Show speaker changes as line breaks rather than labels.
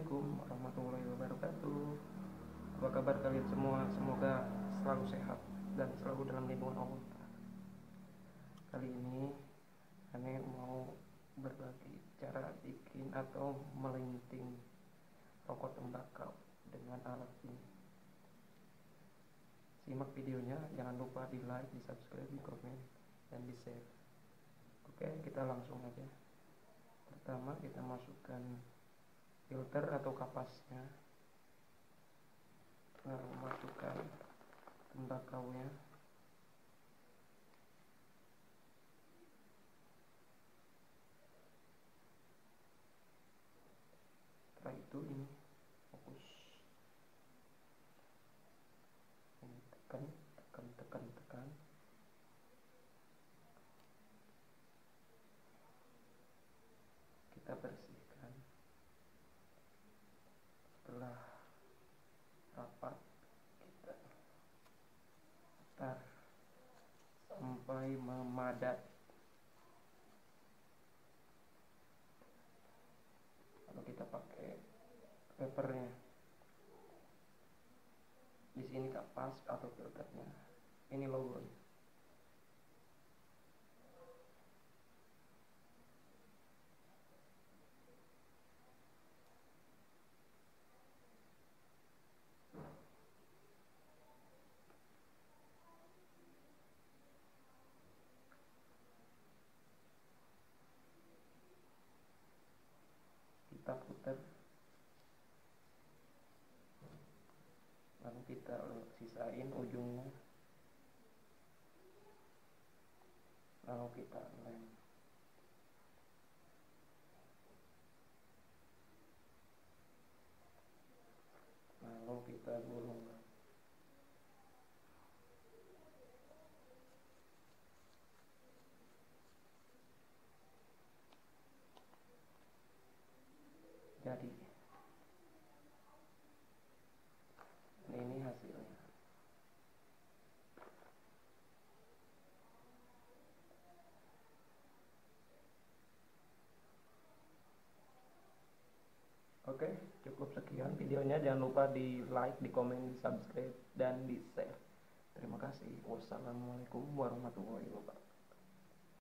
Assalamualaikum warahmatullahi wabarakatuh. Apa kabar kalian semua? Semoga selalu sehat dan selalu dalam lindungan Allah. Kali ini Ane mau berbagi cara bikin atau melinting rokok tembakau dengan alat ini. Simak videonya, jangan lupa di like, di subscribe, di komen, dan di share. Oke, kita langsung aja. Pertama kita masukkan filter atau kapasnya, lalu masukkan tembakaunya, setelah itu ini fokus, ini tekan tekan tekan tekan, kita bersihkan. Setelah rapat kita putar sampai memadat, lalu kita pakai papernya. Di sini kapas atau filternya, ini logonya. Kita putar, lalu kita sisain ujungnya, lalu kita lem. Lalu kita gulung. Jadi ini hasilnya. Oke, cukup sekian videonya. Jangan lupa di like, di komen, di subscribe, dan di share. Terima kasih. Wassalamualaikum warahmatullahi wabarakatuh.